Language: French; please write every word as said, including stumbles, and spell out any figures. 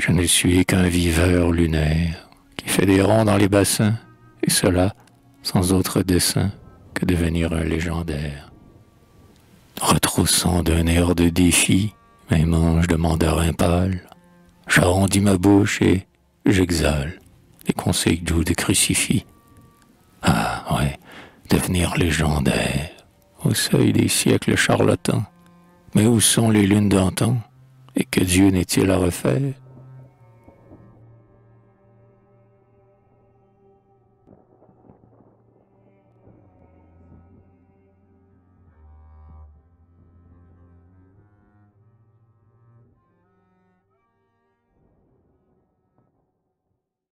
Je ne suis qu'un viveur lunaire qui fait des ronds dans les bassins, et cela sans autre dessein que devenir un légendaire. Retroussant d'un air de défi mes manches de mandarin pâle, j'arrondis ma bouche et j'exhale les conseils doux des crucifix. Ah ouais, devenir légendaire, au seuil des siècles charlatans. Mais où sont les lunes d'antan? Et que Dieu n'est-il à refaire?